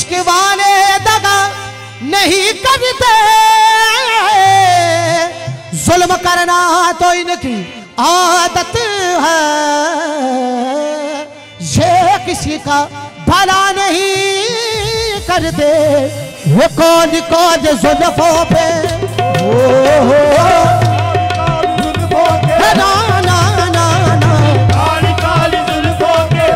इश्क वाले दगा नहीं करते, जुल्म करना तो इनकी आदत है, ये किसी का भला नहीं करते, वो कौन कौन जुल्फों पे ना ना ना ना काली काली जुल्फों के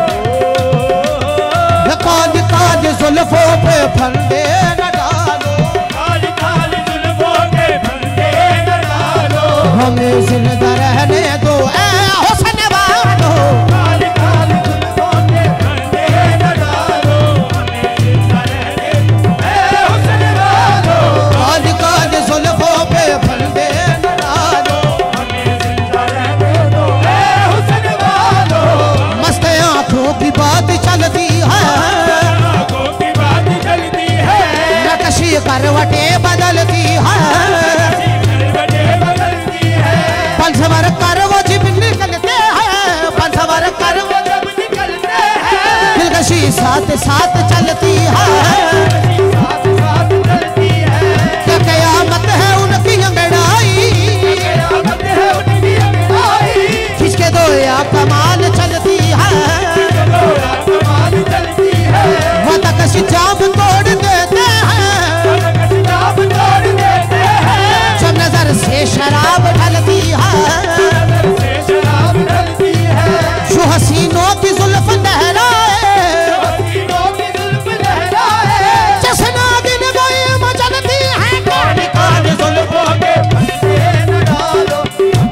कौन कौन जुल्फों पे फंदे न डालो, काली काली जुल्फों के फंदे न डालो, हमें जिंदा रहने दो ऐ हुस्न वालो, काली काली जुल्फों के फंदे न डालो, हमें जिंदा रहने दो ऐ हुस्न वालो, कौन कौन जुल्फों पे फंदे न डालो, हमें जिंदा रहने दो ऐ हुस्न वालो, मस्त आंखों की बात चलती है, आंखों की बात चलती है, नक्शी करवटें बदलती है, करवटें बदलती है, पंचवर कर वो जिब निकलते हैं, पंचवर कर वो जब निकलते हैं, दिलकशी साथ साथ चलती है, साथ साथ चलती है, क्या कयामत है उनकी अंगड़ाई, कयामत है उनकी अंगड़ाई, खिसके दो या कमाल चलती है, डोरा कमाल चलती है, वतकशी जाम तोड़ देते हैं, नाम तोड़ देते हैं, जब नजर से शराब ढलती है, से शराब ढलती है, जो हसीनों की जुल्फ लहराए, हसीनों की जुल्फ लहराए, जसना दिन गए मचलती है, काली काली जुल्फों के फंदे न डालो,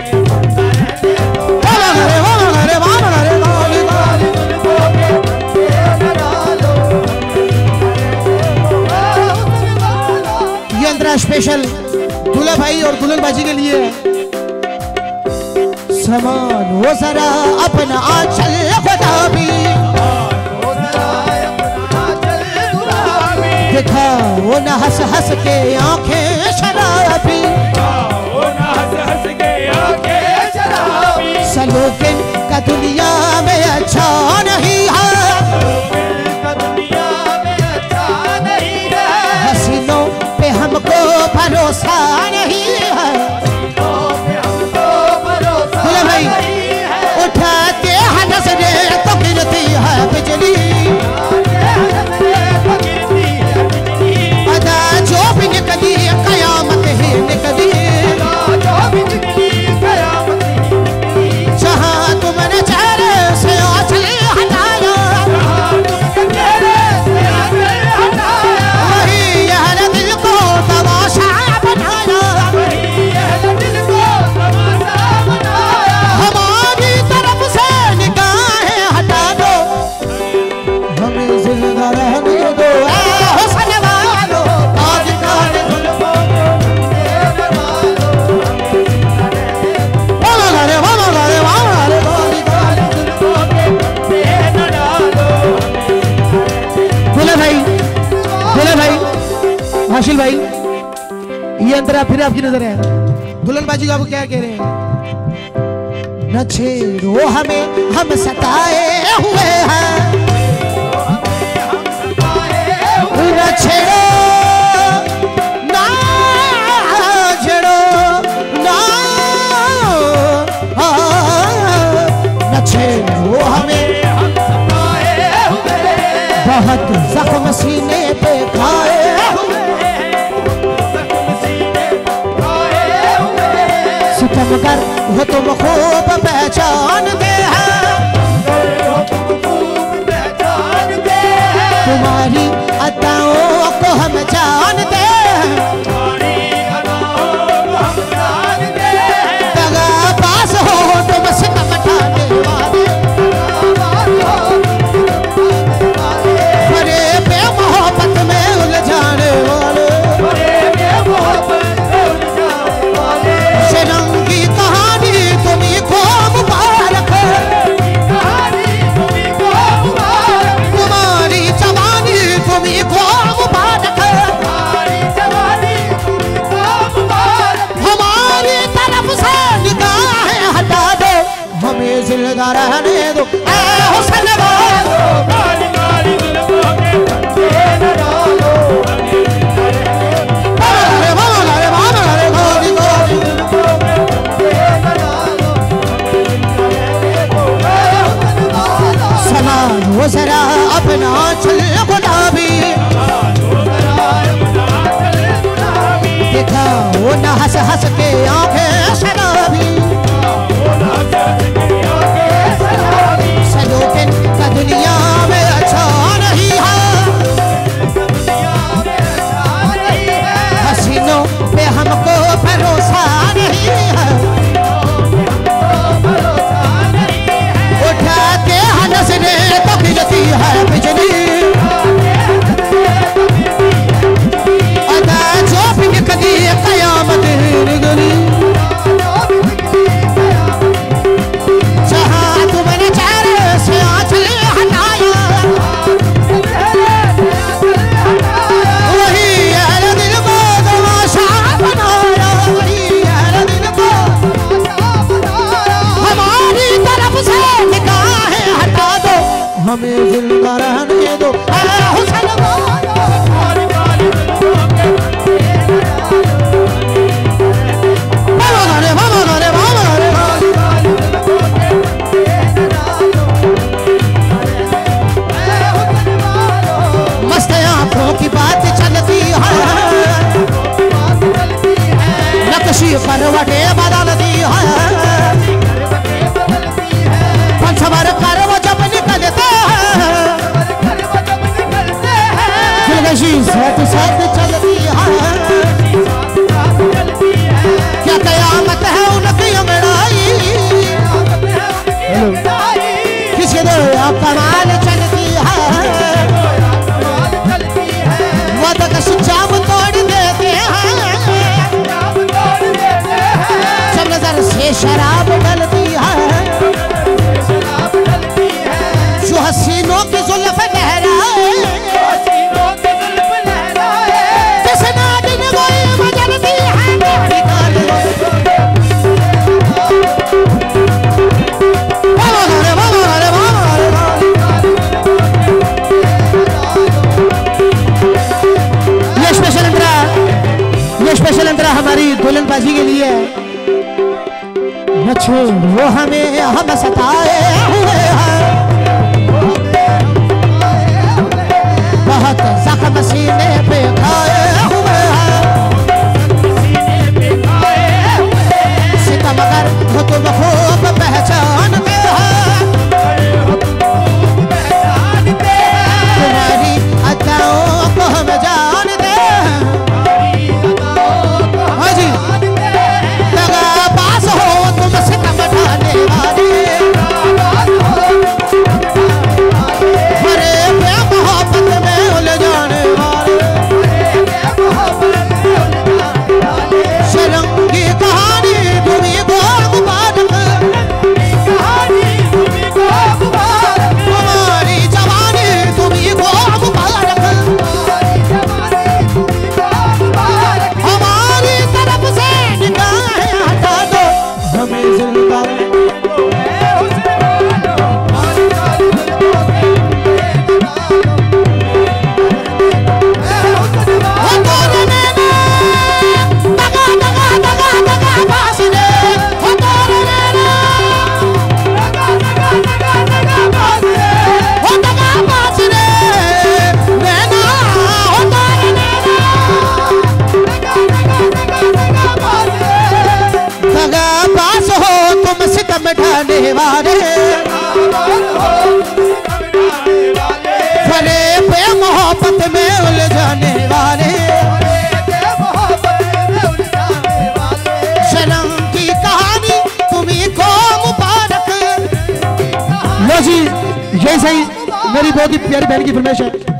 हमें जिंदा रहने दो, काली जुल्फों के फंदे न डालो, हुस्न वालो, ये अंतरा स्पेशल दूल्हा भाई और दुल्हन बाजी के लिए है। समान हो जरा अपना आंचल खुदा भी ओ जरा अपना चल दुराबी, दिखाओ न हंस हंस के आंखें शराबी, ओ ना हंस हंस के आंखें शराबी, सलोकिन का दुनिया में अच्छा नहीं है, का दुनिया में अच्छा नहीं है, हसीनों पे हमको भरोसा नहीं है, तो पे हमको भरोसा दूल्हा भाई नहीं है, उठाते हैं नजरें तो गिरती है बिजली, गिरती है बिजली, अदा जो भी निकली कयामत ही निकली, जो भी निकली कयामत ही निकली, जहाँ तुमने चेहरे से आंचल हटाया, तुमने चेहरे से आंचल हटाया, वही यह दिल को तमाशा बनाया, वही यह दिल को तमाशा बनाया, हमारी तरफ से निगाहें हटा दो, हमें जिंदा रहने दो ऐ हुस्न वालो, काली काली जुल्फों को फंदे न डालो, वाला रे वाला रे वाला रे काली काली। जुल्फों के फंदे न डालो, दूल्हा भाई हाशिल भाई, ये अंतरा फिर आपकी नजर है, दुल्हन बाजी को आपको क्या कह रहे हैं? न छेड़ो हमें हम सताए हुए हैं, न छेड़ो ना छेड़ो ना, न छेड़ो हमें, हम सताए हुए, बहुत जख्म सीने पे खाए हुए, जख्म सीने आए हुए, सितमगर हो तुम खूब पहचानते हैं, हो तुम खूब पहचानते हैं, तुम्हारी अदाओं को हम जानते हैं, तुम्हारी अदाओं को हम जानते हैं, दगा पास हो तुम सितम ढाने वाले, बड़े पे मोहब्बत में उलझाने वाले, शरंगी कहानी तुम्हीं को मुबारक, तुम्हारी जवानी तुम्हीं को मुबारक, हमारी तरफ से निगाहें हटा दो, हमें जिंदा रहने दो ऐ हुस्न वालो, काली काली जुल्फों के फंदे न डालो, खुशी साथ साथ चलती है, क्या कयामत है उनकी अंगड़ाई, किसी दो कमाल चलती है, वद का जाम तोड़ देते हैं, सब नजर से शराब डलती है, जो हसीनों की जुल्फ लहराए, जिस नागिन कोई बजलती है, ये स्पेशल अंतरा हमारी दुल्हन बाजी के लिए है। न छोड़ो हमें हम सताए हुए हैं, बहुत जख्म सीने पे खाए हुए हैं, सितमगर हो तुम खूब पहचानते हैं, तुम्हारी अदाओं को हम जानते हैं। हाँ जी, लगा पास हो तुम सितम ढाने वाले, हरे प्यार मोहब्बत में उलझाने वाले, शर्म की कहानी तुम्हीं को मुबारक, हमारी जवानी तुम्हीं को मुबारक, हमारी तरफ से निगाहें हटा दो, हमें जिंदा ढाने वाले, फरे पे मोहब्बत में उलझाने वाले, शर्म की कहानी तुम्हीं को मुबारक। लो जी, यही सही मेरी बहुत ही प्यारी बहन की फरमाइश है।